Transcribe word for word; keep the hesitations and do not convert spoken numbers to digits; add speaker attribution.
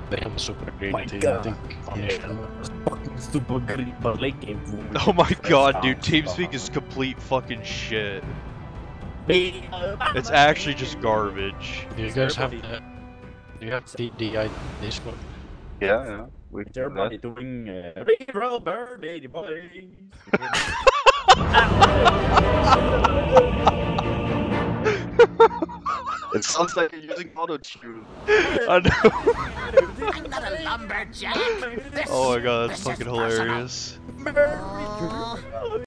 Speaker 1: become super great.
Speaker 2: My
Speaker 1: I
Speaker 2: God.
Speaker 1: think
Speaker 2: Fucking super great, but late game.
Speaker 3: Oh my god, dude, TeamSpeak is complete fucking shit. It's actually just garbage.
Speaker 1: Do you guys have the? Do you have the D I Discord?
Speaker 4: Yeah, yeah. We
Speaker 2: Is
Speaker 4: do
Speaker 2: everybody
Speaker 4: that.
Speaker 2: doing uh, reroll birthday boys?
Speaker 4: It sounds like you're using auto-tune.
Speaker 3: I know.
Speaker 5: I'm not a lumberjack.
Speaker 3: Oh my god, that's fucking hilarious.
Speaker 2: Merry